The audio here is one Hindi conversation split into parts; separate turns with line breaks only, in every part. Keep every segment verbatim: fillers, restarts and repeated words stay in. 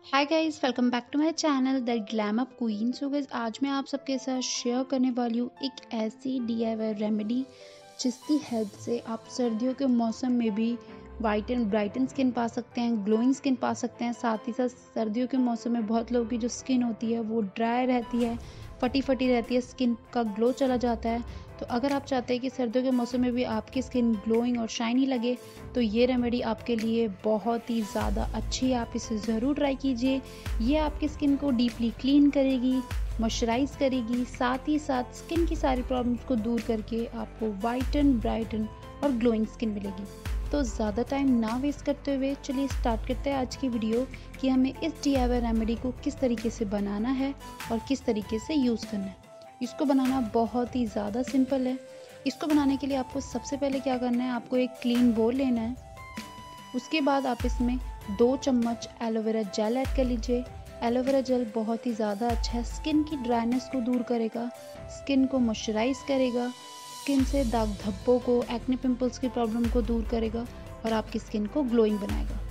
Hi guys, welcome back to my channel the glam up queen. So guys, आज मैं आप सबके साथ शेयर करने वाली हूँ एक ऐसी डीआईवाई रेमेडी जिसकी हेल्प से आप सर्दियों के मौसम में भी वाइट एंड ब्राइटन स्किन पा सकते हैं, ग्लोइंग स्किन पा सकते हैं। साथ ही साथ सर्दियों के मौसम में बहुत लोगों की जो स्किन होती है वो ड्राई रहती है, फटी फटी रहती है, स्किन का ग्लो चला जाता है। तो अगर आप चाहते हैं कि सर्दियों के मौसम में भी आपकी स्किन ग्लोइंग और शाइनी लगे तो ये रेमेडी आपके लिए बहुत ही ज़्यादा अच्छी है। आप इसे ज़रूर ट्राई कीजिए। ये आपकी स्किन को डीपली क्लीन करेगी, मॉइस्चराइज करेगी, साथ ही साथ स्किन की सारी प्रॉब्लम्स को दूर करके आपको वाइटन, ब्राइटन और ग्लोइंग स्किन मिलेगी। तो ज़्यादा टाइम ना वेस्ट करते हुए चलिए स्टार्ट करते हैं आज की वीडियो कि हमें इस डीआईवाई रेमेडी को किस तरीके से बनाना है और किस तरीके से यूज़ करना है। इसको बनाना बहुत ही ज़्यादा सिंपल है। इसको बनाने के लिए आपको सबसे पहले क्या करना है, आपको एक क्लीन बोल लेना है। उसके बाद आप इसमें दो चम्मच एलोवेरा जेल ऐड कर लीजिए। एलोवेरा जेल बहुत ही ज़्यादा अच्छा है, स्किन की ड्राइनेस को दूर करेगा, स्किन को मॉइस्चराइज करेगा, स्किन से दाग धब्बों को, एक्ने पिंपल्स की प्रॉब्लम को दूर करेगा और आपकी स्किन को ग्लोइंग बनाएगा।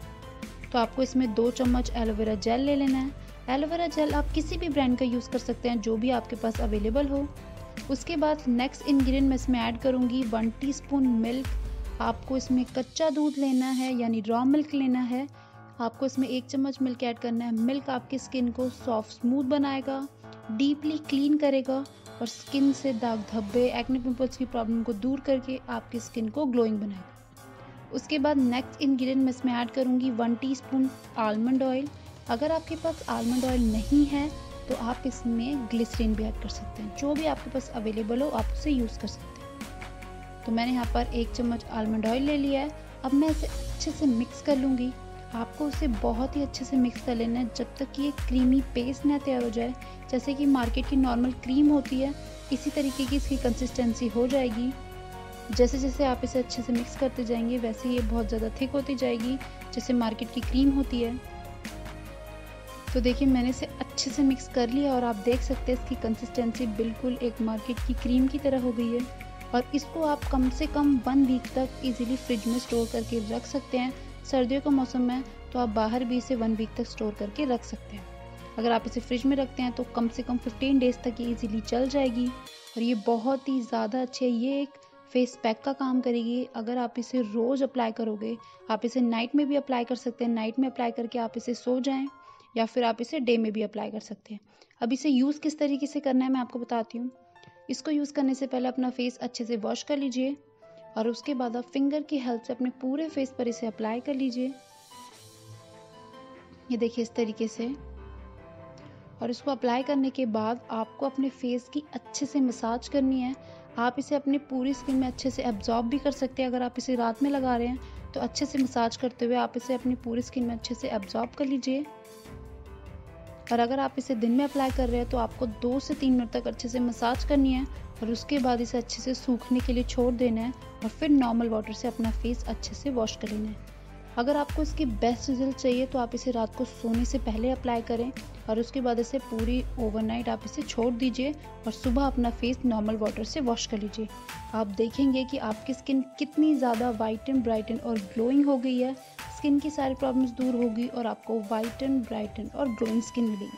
तो आपको इसमें दो चम्मच एलोवेरा जेल ले लेना है। एलोवेरा जेल आप किसी भी ब्रांड का यूज़ कर सकते हैं, जो भी आपके पास अवेलेबल हो। उसके बाद नेक्स्ट इंग्रेडिएंट मैं इसमें ऐड करूँगी वन टीस्पून मिल्क। आपको इसमें कच्चा दूध लेना है यानी रॉ मिल्क लेना है। आपको इसमें एक चम्मच मिल्क ऐड करना है। मिल्क आपकी स्किन को सॉफ्ट स्मूथ बनाएगा, डीपली क्लीन करेगा और स्किन से दाग धब्बे, एक्ने पिंपल्स की प्रॉब्लम को दूर करके आपकी स्किन को ग्लोइंग बनाएगा। उसके बाद नेक्स्ट इंग्रेडिएंट मैं इसमें ऐड करूँगी वन टीस्पून आलमंड ऑयल। अगर आपके पास आलमंड ऑयल नहीं है तो आप इसमें ग्लिसरीन भी ऐड कर सकते हैं। जो भी आपके पास अवेलेबल हो आप उसे यूज़ कर सकते हैं। तो मैंने यहाँ पर एक चम्मच आलमंड ऑयल ले लिया है। अब मैं इसे अच्छे से मिक्स कर लूँगी। आपको उसे बहुत ही अच्छे से मिक्स कर लेना है जब तक कि एक क्रीमी पेस्ट ना तैयार हो जाए। जैसे कि मार्केट की नॉर्मल क्रीम होती है, इसी तरीके की इसकी कंसिस्टेंसी हो जाएगी। जैसे जैसे आप इसे अच्छे से मिक्स करते जाएंगे वैसे ये बहुत ज़्यादा थिक होती जाएगी, जैसे मार्केट की क्रीम होती है। तो देखिए, मैंने इसे अच्छे से मिक्स कर लिया और आप देख सकते हैं इसकी कंसिस्टेंसी बिल्कुल एक मार्केट की क्रीम की तरह हो गई है। और इसको आप कम से कम वन वीक तक इजीली फ्रिज में स्टोर करके रख सकते हैं। सर्दियों का मौसम में तो आप बाहर भी इसे वन वीक तक स्टोर करके रख सकते हैं। अगर आप इसे फ्रिज में रखते हैं तो कम से कम फिफ्टीन डेज तक ये इजीली चल जाएगी और ये बहुत ही ज़्यादा अच्छी है। ये एक फेस पैक का काम करेगी। अगर आप इसे रोज़ अप्लाई करोगे, आप इसे नाइट में भी अप्लाई कर सकते हैं। नाइट में अप्लाई करके आप इसे सो जाएं या फिर आप इसे डे में भी अप्लाई कर सकते हैं। अब इसे यूज़ किस तरीके से करना है मैं आपको बताती हूँ। इसको यूज़ करने से पहले अपना फेस अच्छे से वॉश कर लीजिए और उसके बाद आप फिंगर की हेल्प से अपने पूरे फेस पर इसे अप्लाई कर लीजिए। ये देखिए इस तरीके से। और इसको अप्लाई करने के बाद आपको अपने फेस की अच्छे से मसाज करनी है। आप इसे अपनी पूरी स्किन में अच्छे से एब्जॉर्ब भी कर सकते हैं। अगर आप इसे रात में लगा रहे हैं तो अच्छे से मसाज करते हुए आप इसे अपनी पूरी स्किन में अच्छे से एब्जॉर्ब कर लीजिए। और अगर आप इसे दिन में अप्लाई कर रहे हैं तो आपको दो से तीन मिनट तक अच्छे से मसाज करनी है और उसके बाद इसे अच्छे से सूखने के लिए छोड़ देना है और फिर नॉर्मल वाटर से अपना फेस अच्छे से वॉश कर लेना है। अगर आपको इसकी बेस्ट रिजल्ट चाहिए तो आप इसे रात को सोने से पहले अप्लाई करें और उसके बाद इसे पूरी ओवरनाइट आप इसे छोड़ दीजिए और सुबह अपना फेस नॉर्मल वाटर से वॉश कर लीजिए। आप देखेंगे कि आपकी स्किन कितनी ज़्यादा वाइटन, ब्राइटन और ग्लोइंग हो गई है। स्किन की सारी प्रॉब्लम्स दूर होगी और आपको वाइटन, ब्राइटन और ग्लोइंग स्किन मिलेगी।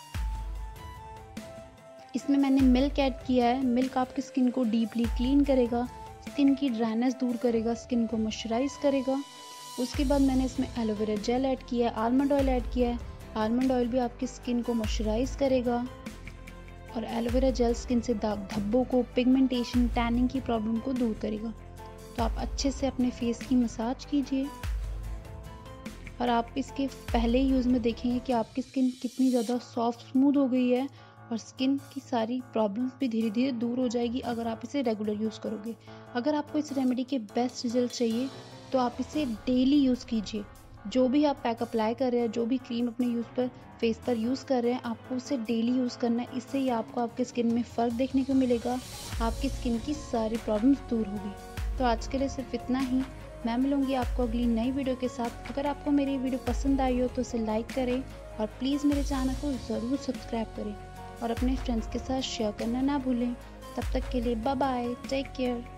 इसमें मैंने मिल्क ऐड किया है। मिल्क आपकी स्किन को डीपली क्लीन करेगा, स्किन की ड्राइनेस दूर करेगा, स्किन को मॉइस्चराइज करेगा। उसके बाद मैंने इसमें एलोवेरा जेल ऐड किया है, आलमंड ऑयल ऐड किया है। आलमंड ऑयल भी आपकी स्किन को मॉइस्चराइज करेगा और एलोवेरा जेल स्किन से दाग धब्बों को, पिगमेंटेशन, टैनिंग की प्रॉब्लम को दूर करेगा। तो आप अच्छे से अपने फेस की मसाज कीजिए और आप इसके पहले यूज़ में देखेंगे कि आपकी स्किन कितनी ज़्यादा सॉफ्ट, स्मूथ हो गई है और स्किन की सारी प्रॉब्लम्स भी धीरे धीरे दूर हो जाएगी अगर आप इसे रेगुलर यूज़ करोगे। अगर आपको इस रेमेडी के बेस्ट रिजल्ट चाहिए तो आप इसे डेली यूज़ कीजिए। जो भी आप पैक अप्लाई कर रहे हैं, जो भी क्रीम अपने यूज़ पर फेस पर यूज़ कर रहे हैं, आपको उसे डेली यूज़ करना है। इससे ही आपको आपके स्किन में फ़र्क देखने को मिलेगा, आपकी स्किन की सारी प्रॉब्लम्स दूर होगी। तो आज के लिए सिर्फ इतना ही। मैं मिलूँगी आपको अगली नई वीडियो के साथ। अगर आपको मेरी वीडियो पसंद आई हो तो इसे लाइक करें और प्लीज़ मेरे चैनल को ज़रूर सब्सक्राइब करें और अपने फ्रेंड्स के साथ शेयर करना ना भूलें। तब तक के लिए बाय बाय, टेक केयर।